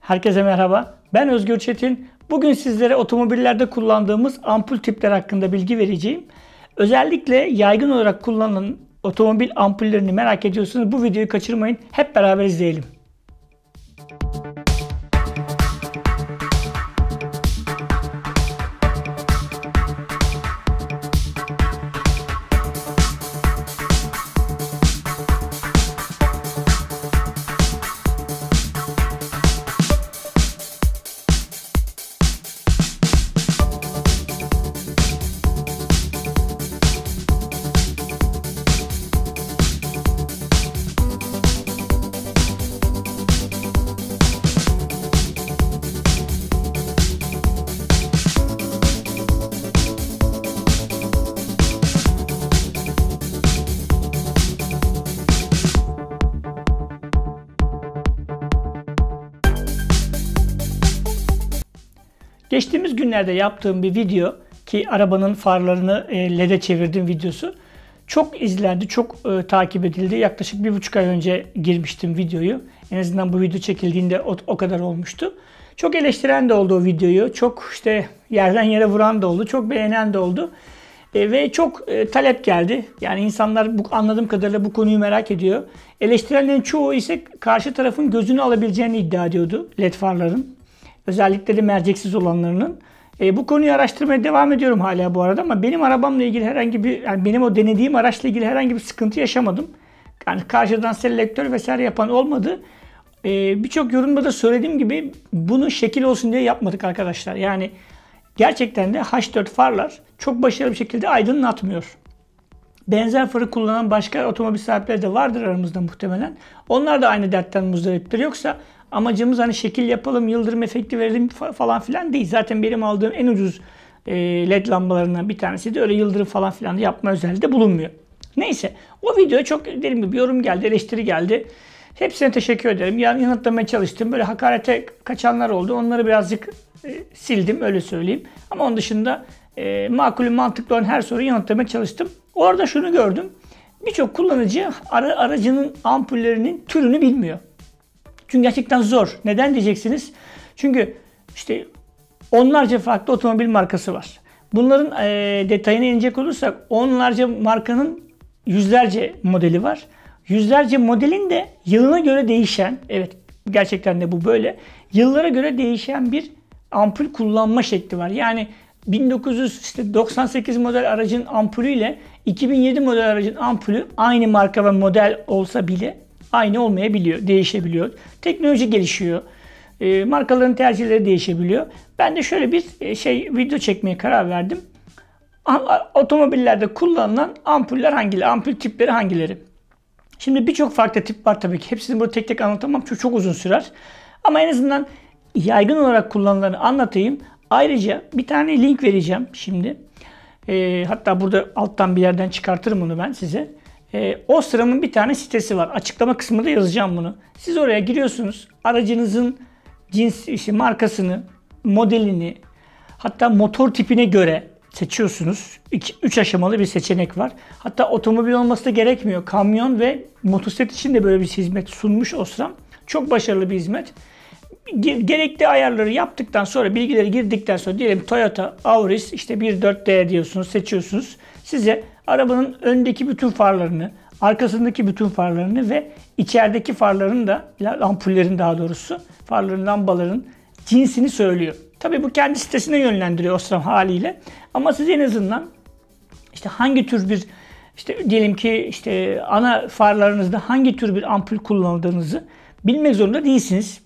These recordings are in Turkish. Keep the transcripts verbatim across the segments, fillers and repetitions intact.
Herkese merhaba. Ben Özgür Çetin. Bugün sizlere otomobillerde kullandığımız ampul tipleri hakkında bilgi vereceğim. Özellikle yaygın olarak kullanılan otomobil ampullerini merak ediyorsanız bu videoyu kaçırmayın. Hep beraber izleyelim. Geçtiğimiz günlerde yaptığım bir video ki arabanın farlarını L E D'e çevirdiğim videosu çok izlendi, çok e, takip edildi. Yaklaşık bir buçuk ay önce girmiştim videoyu. En azından bu video çekildiğinde o, o kadar olmuştu. Çok eleştiren de oldu o videoyu. Çok işte yerden yere vuran da oldu. Çok beğenen de oldu. E, ve çok e, talep geldi. Yani insanlar bu, anladığım kadarıyla bu konuyu merak ediyor. Eleştirenlerin çoğu ise karşı tarafın gözünü alabileceğini iddia ediyordu L E D farların. Özellikle de merceksiz olanlarının. E, bu konuyu araştırmaya devam ediyorum hala bu arada ama benim arabamla ilgili herhangi bir, yani benim o denediğim araçla ilgili herhangi bir sıkıntı yaşamadım. Yani karşıdan selektör vesaire yapan olmadı. E, Birçok yorumda da söylediğim gibi bunu şekil olsun diye yapmadık arkadaşlar. Yani gerçekten de H dört farlar çok başarılı bir şekilde aydınlatmıyor. Benzer farı kullanan başka otomobil sahipleri de vardır aramızda muhtemelen. Onlar da aynı dertten muzdariptir. Yoksa amacımız hani şekil yapalım, yıldırım efekti verelim falan filan değil. Zaten benim aldığım en ucuz L E D lambalarından bir tanesi de öyle yıldırım falan filan da yapma özelliği de bulunmuyor. Neyse, o videoya çok dediğim gibi yorum geldi, eleştiri geldi. Hepsine teşekkür ederim. Yani yanıtlamaya çalıştım. Böyle hakarete kaçanlar oldu. Onları birazcık e, sildim, öyle söyleyeyim. Ama onun dışında e, makulü mantıklı olan her soruyu yanıtlamaya çalıştım. Orada şunu gördüm. Birçok kullanıcı ara, aracının ampullerinin türünü bilmiyor. Çünkü gerçekten zor. Neden diyeceksiniz? Çünkü işte onlarca farklı otomobil markası var. Bunların e, detayına inecek olursak onlarca markanın yüzlerce modeli var. Yüzlerce modelin de yılına göre değişen, evet gerçekten de bu böyle, yıllara göre değişen bir ampul kullanma şekli var. Yani bin dokuz yüz doksan sekiz model aracın ampulüyle iki bin yedi model aracın ampulü aynı marka ve model olsa bile aynı olmayabiliyor, değişebiliyor. Teknoloji gelişiyor. E, markaların tercihleri değişebiliyor. Ben de şöyle bir şey video çekmeye karar verdim. Otomobillerde kullanılan ampuller hangileri? Ampul tipleri hangileri? Şimdi birçok farklı tip var tabii ki. Hepsini burada tek tek anlatamam çünkü çok uzun sürer. Ama en azından yaygın olarak kullanılanı anlatayım. Ayrıca bir tane link vereceğim şimdi. E, hatta burada alttan bir yerden çıkartırım bunu ben size. E, Osram'ın bir tane sitesi var. Açıklama kısmında yazacağım bunu. Siz oraya giriyorsunuz. Aracınızın cins, işte markasını, modelini, hatta motor tipine göre seçiyorsunuz. üç aşamalı bir seçenek var. Hatta otomobil olması da gerekmiyor. Kamyon ve motosiklet için de böyle bir hizmet sunmuş Osram. Çok başarılı bir hizmet. Gerekli ayarları yaptıktan sonra, bilgileri girdikten sonra diyelim Toyota Auris işte bir nokta dört D diyorsunuz, seçiyorsunuz. Size arabanın öndeki bütün farlarını, arkasındaki bütün farlarını ve içerideki farların da, ampullerin daha doğrusu, farların, lambaların cinsini söylüyor. Tabii bu kendi sitesine yönlendiriyor Osram haliyle. Ama siz en azından işte hangi tür bir, işte diyelim ki işte ana farlarınızda hangi tür bir ampul kullandığınızı bilmek zorunda değilsiniz.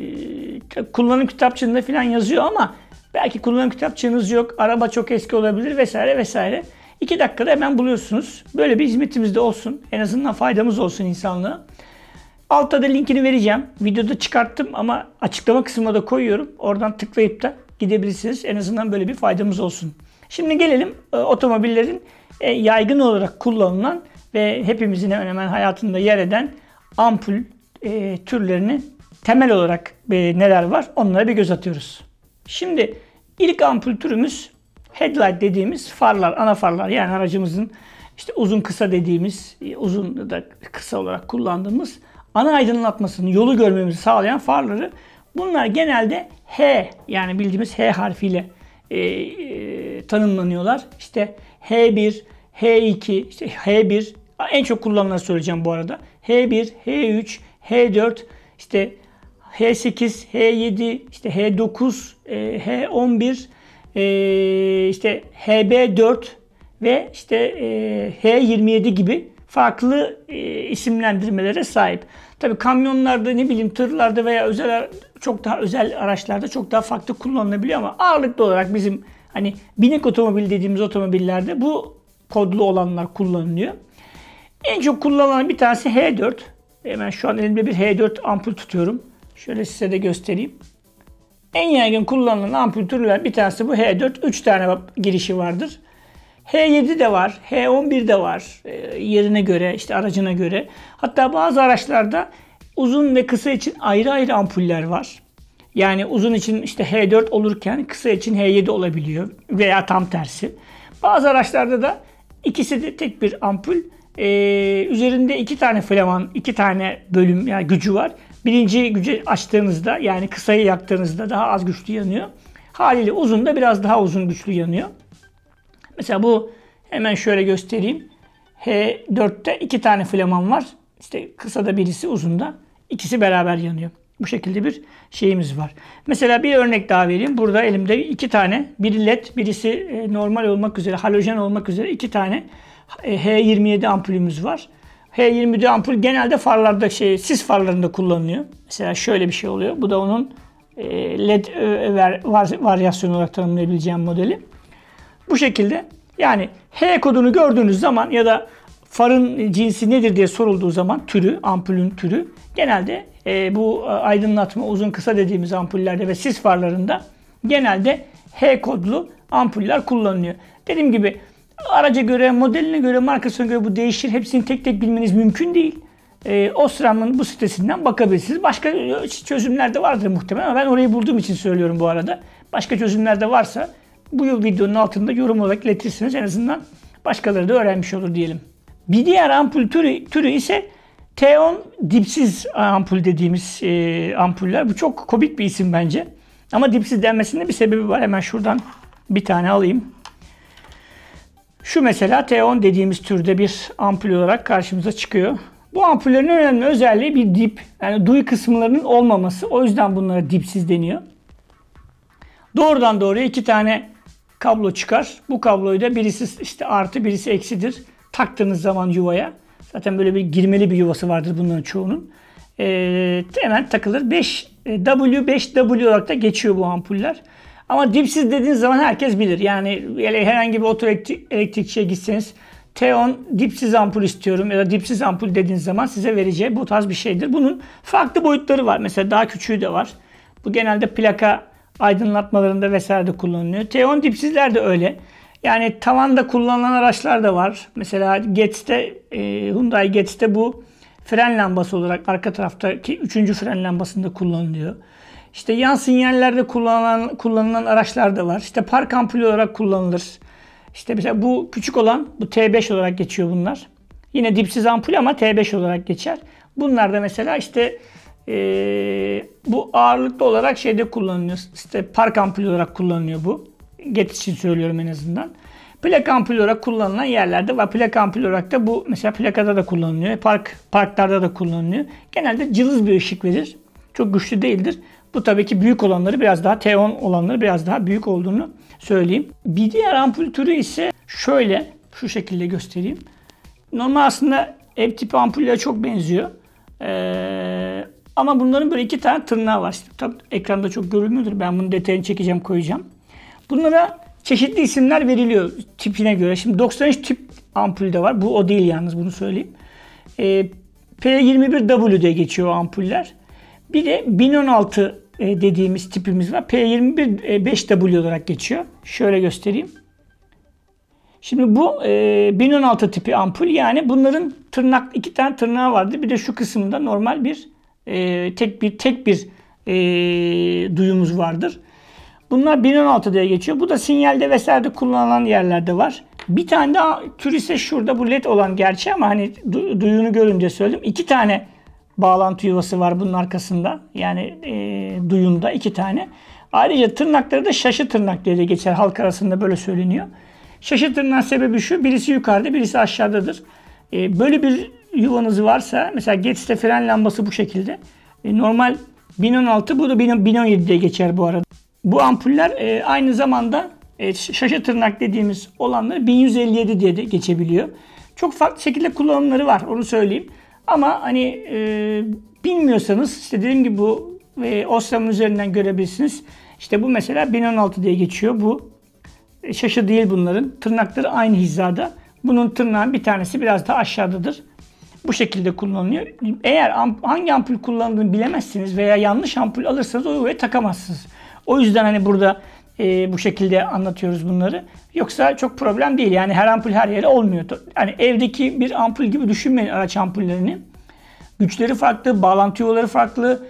Ee, kullanım kitapçığında falan yazıyor ama belki kullanım kitapçığınız yok, araba çok eski olabilir vesaire vesaire. iki dakikada hemen buluyorsunuz. Böyle bir hizmetimiz de olsun. En azından faydamız olsun insanlığa. Altta da linkini vereceğim. Videoda çıkarttım ama açıklama kısmına da koyuyorum. Oradan tıklayıp da gidebilirsiniz. En azından böyle bir faydamız olsun. Şimdi gelelim e, otomobillerin e, yaygın olarak kullanılan ve hepimizin hemen hemen hayatında yer eden ampul e, türlerini temel olarak e, neler var onlara bir göz atıyoruz. Şimdi ilk ampul türümüz headlight dediğimiz farlar, ana farlar. Yani aracımızın işte uzun kısa dediğimiz, uzun da kısa olarak kullandığımız ana aydınlatmasını, yolu görmemizi sağlayan farları Bunlar genelde H, yani bildiğimiz H harfiyle e, e, tanımlanıyorlar. İşte H bir, H iki, işte H bir en çok kullanılanları söyleyeceğim bu arada. H bir, H üç, H dört, işte H sekiz, H yedi, işte H dokuz, e, H on bir, e, işte H B dört ve işte e, H yirmi yedi gibi farklı e, isimlendirmelere sahip. Tabii kamyonlarda, ne bileyim tırlarda veya özel çok daha özel araçlarda çok daha farklı kullanılabiliyor ama ağırlıklı olarak bizim hani binek otomobil dediğimiz otomobillerde bu kodlu olanlar kullanılıyor. En çok kullanılan bir tanesi H dört. Hemen şu an elimde bir H dört ampul tutuyorum. Şöyle size de göstereyim. En yaygın kullanılan ampul türler bir tanesi bu H dört. üç tane girişi vardır. H yedi de var, H on bir de var, yerine göre, işte aracına göre. Hatta bazı araçlarda uzun ve kısa için ayrı ayrı ampuller var. Yani uzun için işte H dört olurken kısa için H yedi olabiliyor veya tam tersi. Bazı araçlarda da ikisi de tek bir ampul. Ee, üzerinde iki tane flaman, iki tane bölüm, yani gücü var. Birinci gücü açtığınızda, yani kısayı yaktığınızda daha az güçlü yanıyor. Haliyle uzun da biraz daha uzun güçlü yanıyor. Mesela bu, hemen şöyle göstereyim. H dörtte iki tane flaman var. İşte kısada birisi, uzunda. İkisi beraber yanıyor. Bu şekilde bir şeyimiz var. Mesela bir örnek daha vereyim. Burada elimde iki tane, biri led, birisi normal olmak üzere, halojen olmak üzere iki tane H yirmi yedi ampulümüz var. H yirmi yedi ampul genelde farlarda, şey, sis farlarında kullanılıyor. Mesela şöyle bir şey oluyor. Bu da onun led varyasyonu olarak tanımlayabileceğim modeli. Bu şekilde, yani H kodunu gördüğünüz zaman ya da farın cinsi nedir diye sorulduğu zaman, türü, ampulün türü, genelde e, bu aydınlatma uzun kısa dediğimiz ampullerde ve sis farlarında genelde H kodlu ampuller kullanılıyor. Dediğim gibi araca göre, modeline göre, markasına göre bu değişir. Hepsini tek tek bilmeniz mümkün değil. E, Osram'ın bu sitesinden bakabilirsiniz. Başka çözümler de vardır muhtemelen ama ben orayı bulduğum için söylüyorum bu arada. Başka çözümler de varsa bu videonun altında yorum olarak iletirsiniz. En azından başkaları da öğrenmiş olur diyelim. Bir diğer ampul türü, türü ise T on dipsiz ampul dediğimiz e, ampuller. Bu çok komik bir isim bence. Ama dipsiz denmesinde bir sebebi var. Hemen şuradan bir tane alayım. Şu mesela T on dediğimiz türde bir ampul olarak karşımıza çıkıyor. Bu ampullerin önemli özelliği bir dip, yani duy kısımlarının olmaması. O yüzden bunlara dipsiz deniyor. Doğrudan doğruya iki tane kablo çıkar. Bu kabloyu da birisi işte artı, birisi eksidir. Taktığınız zaman yuvaya. Zaten böyle bir girmeli bir yuvası vardır bunların çoğunun. Ee, hemen takılır. beş W, beş W olarak da geçiyor bu ampuller. Ama dipsiz dediğiniz zaman herkes bilir. Yani herhangi bir oto elektrikçiye gitseniz T on dipsiz ampul istiyorum ya da dipsiz ampul dediğiniz zaman size vereceği bu tarz bir şeydir. Bunun farklı boyutları var. Mesela daha küçüğü de var. Bu genelde plaka aydınlatmalarında vesaire de kullanılıyor. T on dipsizler de öyle. Yani tavanda kullanılan araçlar da var. Mesela Getz'te, e, Hyundai Getz'te bu fren lambası olarak arka taraftaki üçüncü fren lambasında kullanılıyor. İşte yan sinyallerde kullanılan, kullanılan araçlar da var. İşte park ampulü olarak kullanılır. İşte mesela bu küçük olan, bu T beş olarak geçiyor bunlar. Yine dipsiz ampul ama T beş olarak geçer. Bunlar da mesela işte e, bu ağırlıklı olarak şeyde kullanılıyor. İşte park ampulü olarak kullanılıyor bu. Getz için söylüyorum en azından. Plak ampul olarak kullanılan yerlerde var. Plak ampul olarak da bu mesela plakada da kullanılıyor. Park parklarda da kullanılıyor. Genelde cılız bir ışık verir. Çok güçlü değildir. Bu tabii ki büyük olanları biraz daha, T on olanları biraz daha büyük olduğunu söyleyeyim. Bir diğer ampul türü ise şöyle, şu şekilde göstereyim. Normal aslında ev tipi ampullere çok benziyor. Ee, ama bunların böyle iki tane tırnağı var. İşte, tabii ekranda çok görülmüyordur. Ben bunun detayını çekeceğim, koyacağım. Bunlara çeşitli isimler veriliyor tipine göre. Şimdi doksan üç tip ampul de var. Bu o değil yalnız, bunu söyleyeyim. Ee, P yirmi bir W diye geçiyor o ampuller. Bir de bin on altı dediğimiz tipimiz var. P yirmi bir beş W olarak geçiyor. Şöyle göstereyim. Şimdi bu e, bin on altı tipi ampul, yani bunların tırnak, iki tane tırnağı vardı. Bir de şu kısımda normal bir e, tek bir tek bir e, duyumuz vardır. Bunlar bin on altı diye geçiyor. Bu da sinyalde vesairede kullanılan yerlerde var. Bir tane daha tür ise şurada, bu led olan gerçi ama hani du duyunu görünce söyledim. İki tane bağlantı yuvası var bunun arkasında. Yani e, duyunda iki tane. Ayrıca tırnakları da şaşı tırnak diye de geçer. Halk arasında böyle söyleniyor. Şaşı tırnak sebebi şu. Birisi yukarıda, birisi aşağıdadır. E, böyle bir yuvanız varsa, mesela Getz'te fren lambası bu şekilde. E, normal bin on altı, bu da bin on yedi diye geçer bu arada. Bu ampuller e, aynı zamanda e, şaşı tırnak dediğimiz olanları bin yüz elli yedi diye de geçebiliyor. Çok farklı şekilde kullanımları var, onu söyleyeyim. Ama hani e, bilmiyorsanız işte dediğim gibi bu e, Osram'ın üzerinden görebilirsiniz. İşte bu mesela bin on altı diye geçiyor. Bu e, şaşı değil bunların. Tırnakları aynı hizada. Bunun tırnağın bir tanesi biraz daha aşağıdadır. Bu şekilde kullanılıyor. Eğer amp hangi ampul kullandığını bilemezsiniz veya yanlış ampul alırsanız o yuvaya takamazsınız. O yüzden hani burada e, bu şekilde anlatıyoruz bunları. Yoksa çok problem değil. Yani her ampul her yere olmuyor. Yani evdeki bir ampul gibi düşünmeyin araç ampullerini. Güçleri farklı, bağlantı yuvaları farklı,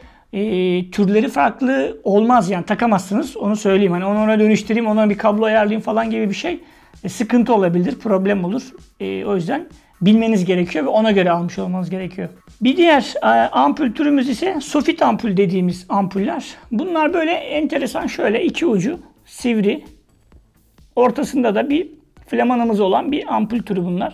e, türleri farklı olmaz yani takamazsınız. Onu söyleyeyim. Hani onu ona dönüştüreyim, ona bir kablo ayarlayayım falan gibi bir şey e, sıkıntı olabilir, problem olur. E, o yüzden bilmeniz gerekiyor ve ona göre almış olmanız gerekiyor. Bir diğer e, ampul türümüz ise sofit ampul dediğimiz ampuller. Bunlar böyle enteresan, şöyle iki ucu sivri, ortasında da bir flamanımız olan bir ampul türü bunlar.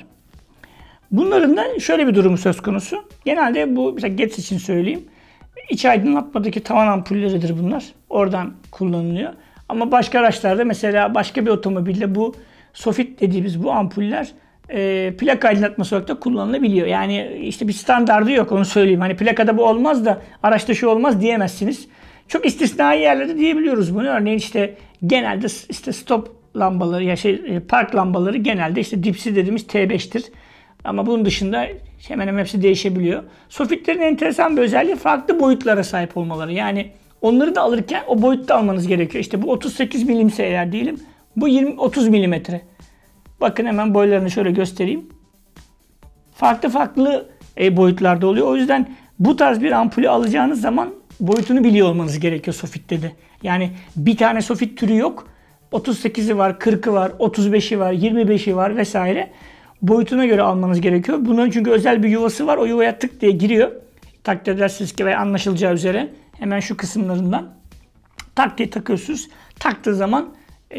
Bunların da şöyle bir durumu söz konusu. Genelde bu, mesela Getz için söyleyeyim, iç aydınlatmadaki tavan ampulleridir bunlar. Oradan kullanılıyor. Ama başka araçlarda, mesela başka bir otomobilde bu sofit dediğimiz bu ampuller e, plaka aydınlatması olarak da kullanılabiliyor. Yani işte bir standardı yok, onu söyleyeyim. Hani plakada bu olmaz da araçta şu olmaz diyemezsiniz. Çok istisnai yerlerde diyebiliyoruz bunu. Örneğin işte genelde işte stop lambaları ya şey park lambaları genelde işte dipsi dediğimiz T beş'tir. Ama bunun dışında hemen hemen hepsi değişebiliyor. Sofitlerin enteresan bir özelliği farklı boyutlara sahip olmaları. Yani onları da alırken o boyutta almanız gerekiyor. İşte bu otuz sekiz milimse eğer diyelim, bu yirmi otuz milimetre. Bakın hemen boylarını şöyle göstereyim. Farklı farklı e, boyutlarda oluyor. O yüzden bu tarz bir ampulü alacağınız zaman boyutunu biliyor olmanız gerekiyor sofitte de. Yani bir tane sofit türü yok. otuz sekizi var, kırkı var, otuz beşi var, yirmi beşi var vesaire. Boyutuna göre almanız gerekiyor. Bunun çünkü özel bir yuvası var. O yuvaya tık diye giriyor. Takdir edersiniz ki ve anlaşılacağı üzere hemen şu kısımlarından tak diye takıyorsunuz. Taktığı zaman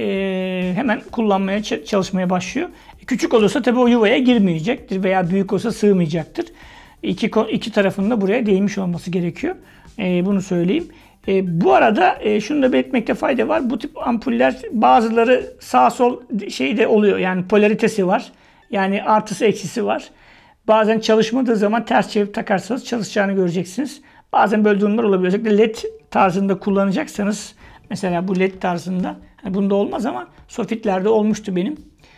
e, hemen kullanmaya, çalışmaya başlıyor. Küçük olursa tabii o yuvaya girmeyecektir veya büyük olsa sığmayacaktır. İki, iki tarafında buraya değmiş olması gerekiyor. E, bunu söyleyeyim. E, bu arada e, şunu da belirtmekte fayda var. Bu tip ampuller bazıları sağ sol şeyde oluyor. Yani polaritesi var. Yani artısı eksisi var. Bazen çalışmadığı zaman ters çevirip takarsanız çalışacağını göreceksiniz. Bazen böyle durumlar olabilir. Özellikle led tarzında kullanacaksanız, mesela bu led tarzında, yani bunda olmaz ama sofitlerde olmuştu benim.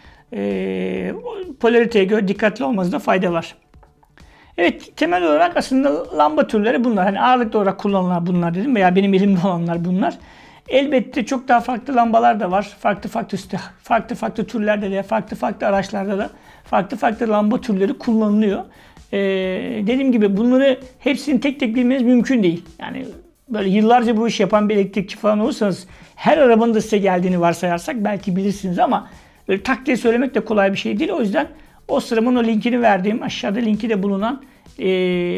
E, polariteye göre dikkatli olmanızda fayda var. Evet, temel olarak aslında lamba türleri bunlar. Hani ağırlıklı olarak kullanılan bunlar dedim veya benim elimde olanlar bunlar. Elbette çok daha farklı lambalar da var. Farklı farklı farklı farklı türlerde de, farklı farklı araçlarda da farklı farklı lamba türleri kullanılıyor. Ee, dediğim gibi bunları hepsini tek tek bilmeniz mümkün değil. Yani böyle yıllarca bu iş yapan bir elektrikçi falan olursanız, her arabanın da size geldiğini varsayarsak belki bilirsiniz ama böyle tak diye söylemek de kolay bir şey değil. O yüzden Osram'ın o linkini verdiğim, aşağıda linki de bulunan e,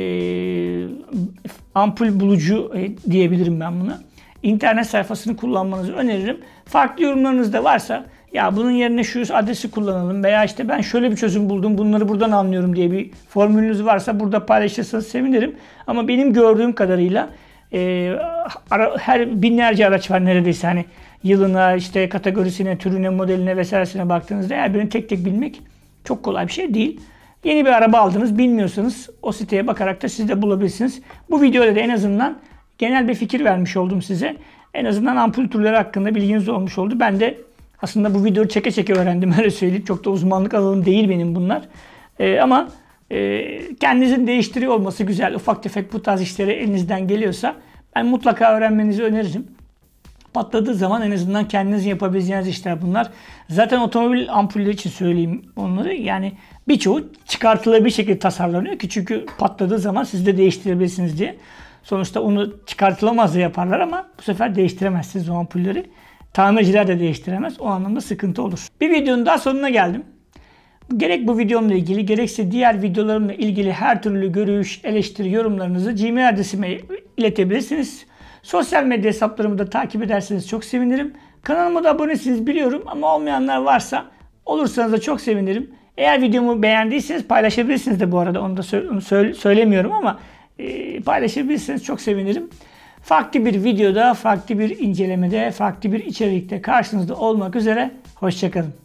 ampul bulucu e, diyebilirim ben buna. İnternet sayfasını kullanmanızı öneririm. Farklı yorumlarınız da varsa, ya bunun yerine şu adresi kullanalım veya işte ben şöyle bir çözüm buldum, bunları buradan anlıyorum diye bir formülünüz varsa burada paylaşırsanız sevinirim. Ama benim gördüğüm kadarıyla e, ara, her binlerce araç var neredeyse, hani yılına, işte kategorisine, türüne, modeline vesairesine baktığınızda her birini tek tek bilmek çok kolay bir şey değil. Yeni bir araba aldınız, bilmiyorsanız o siteye bakarak da siz de bulabilirsiniz. Bu videoda da en azından genel bir fikir vermiş oldum size. En azından ampul türleri hakkında bilginiz olmuş oldu. Ben de aslında bu videoyu çeke çeke öğrendim, öyle söyleyeyim. Çok da uzmanlık alanım değil benim bunlar. Ee, ama e, kendinizin değiştiriyor olması güzel. Ufak tefek bu tarz işleri elinizden geliyorsa ben mutlaka öğrenmenizi öneririm. Patladığı zaman en azından kendinizin yapabileceğiniz işler bunlar. Zaten otomobil ampulleri için söyleyeyim onları. Yani birçoğu çıkartılabilir bir şekilde tasarlanıyor ki, çünkü patladığı zaman siz de değiştirebilirsiniz diye. Sonuçta onu çıkartılamaz da yaparlar ama bu sefer değiştiremezsiniz o ampulleri. Tamirciler de değiştiremez. O anlamda sıkıntı olur. Bir videonun daha sonuna geldim. Gerek bu videomla ilgili gerekse diğer videolarımla ilgili her türlü görüş, eleştiri, yorumlarınızı Gmail adresime iletebilirsiniz. Sosyal medya hesaplarımı da takip ederseniz çok sevinirim. Kanalıma da abonesiniz biliyorum ama olmayanlar varsa olursanız da çok sevinirim. Eğer videomu beğendiyseniz paylaşabilirsiniz de bu arada. Onu da sö- onu söyle- söylemiyorum ama e, paylaşabilirseniz çok sevinirim. Farklı bir videoda, farklı bir incelemede, farklı bir içerikte karşınızda olmak üzere. Hoşça kalın.